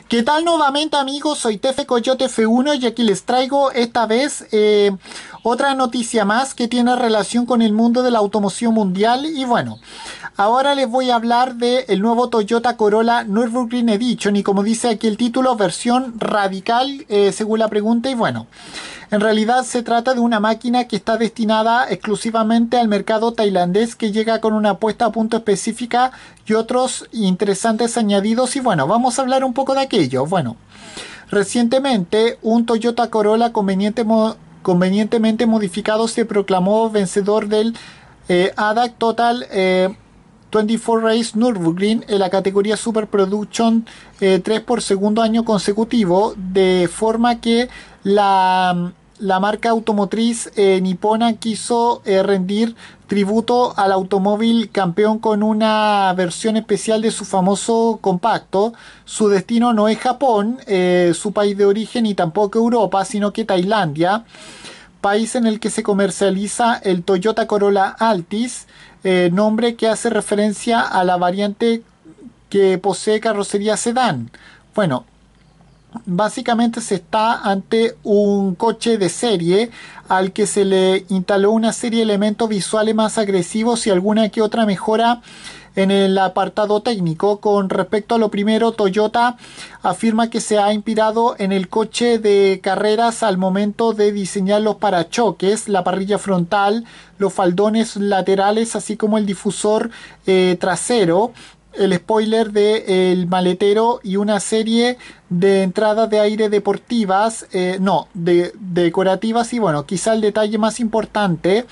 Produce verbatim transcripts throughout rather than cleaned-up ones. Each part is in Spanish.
¿Qué tal nuevamente amigos? Soy Tefe Coyote F uno y aquí les traigo esta vez eh, otra noticia más que tiene relación con el mundo de la automoción mundial. Y bueno, ahora les voy a hablar del nuevo Toyota Corolla Nürburgring Edition y como dice aquí el título, versión radical eh, según la pregunta. Y bueno, en realidad se trata de una máquina que está destinada exclusivamente al mercado tailandés, que llega con una puesta a punto específica y otros interesantes añadidos. Y bueno, vamos a hablar un poco de aquello. Bueno, recientemente un Toyota Corolla conveniente mo convenientemente modificado se proclamó vencedor del eh, A D A C Total eh, veinticuatro Race Nürburgring en la categoría Super Production eh, tres por segundo año consecutivo, de forma que la, la marca automotriz eh, nipona quiso eh, rendir tributo al automóvil campeón con una versión especial de su famoso compacto. Su destino no es Japón, eh, su país de origen, ni tampoco Europa, sino que Tailandia, país en el que se comercializa el Toyota Corolla Altis, eh, nombre que hace referencia a la variante que posee carrocería sedán. Bueno, básicamente se está ante un coche de serie al que se le instaló una serie de elementos visuales más agresivos y alguna que otra mejora en el apartado técnico. Con respecto a lo primero, Toyota afirma que se ha inspirado en el coche de carreras al momento de diseñar los parachoques, la parrilla frontal, los faldones laterales, así como el difusor eh, trasero, el spoiler del maletero y una serie de entradas de aire deportivas, eh, no, de, decorativas. Y bueno, quizá el detalle más importante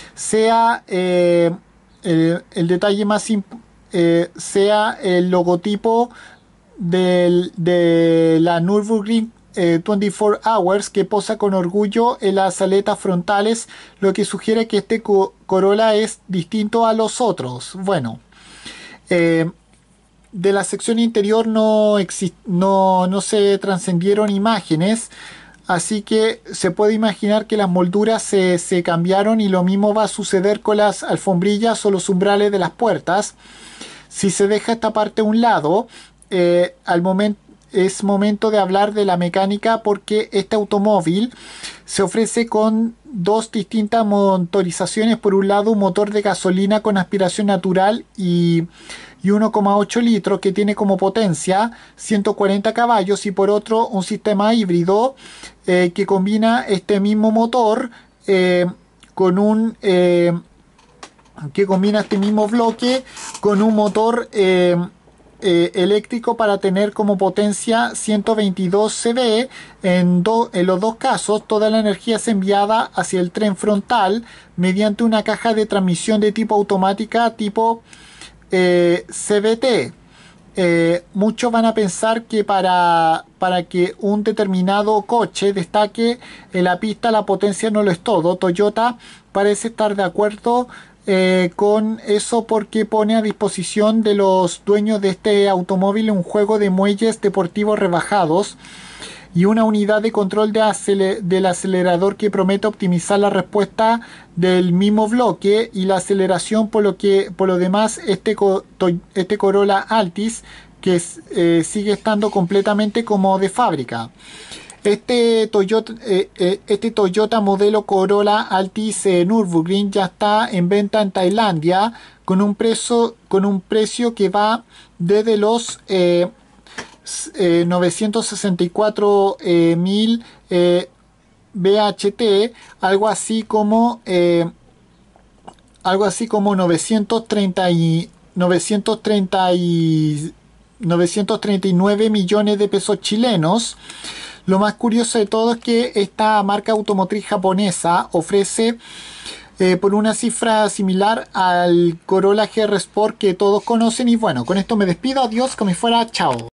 sea eh, el, el detalle más eh, sea el logotipo del, de la Nürburgring eh, veinticuatro Hours, que posa con orgullo en las aletas frontales, lo que sugiere que este co Corolla es distinto a los otros. Bueno, Eh, de la sección interior no, no, no se trascendieron imágenes, así que se puede imaginar que las molduras se, se cambiaron, y lo mismo va a suceder con las alfombrillas o los umbrales de las puertas. Si se deja esta parte a un lado, eh, al momento es momento de hablar de la mecánica, porque este automóvil se ofrece con dos distintas motorizaciones. Por un lado, un motor de gasolina con aspiración natural y, y uno coma ocho litros, que tiene como potencia ciento cuarenta caballos, y por otro un sistema híbrido eh, que combina este mismo motor eh, con un eh, que combina este mismo bloque con un motor eh, Eh, eléctrico para tener como potencia ciento veintidós caballos. En, en los dos casos, toda la energía es enviada hacia el tren frontal mediante una caja de transmisión de tipo automática tipo eh, C V T. Eh, muchos van a pensar que para, para que un determinado coche destaque en la pista, la potencia no lo es todo. Toyota parece estar de acuerdo Eh, con eso, porque pone a disposición de los dueños de este automóvil un juego de muelles deportivos rebajados y una unidad de control de aceler del acelerador que promete optimizar la respuesta del mismo bloque y la aceleración. Por lo que por lo demás, este, este Corolla Altis, que eh, sigue estando completamente como de fábrica. Este Toyota, eh, eh, este Toyota modelo Corolla Altis eh, Nürburgring ya está en venta en Tailandia con un precio, con un precio que va desde los eh, eh, novecientos sesenta y cuatro mil eh, B H T, algo así como eh, algo así como novecientos treinta y novecientos treinta y novecientos treinta y nueve millones de pesos chilenos. Lo más curioso de todo es que esta marca automotriz japonesa ofrece eh, por una cifra similar al Corolla G R Sport que todos conocen. Y bueno, con esto me despido. Adiós, como si fuera chao.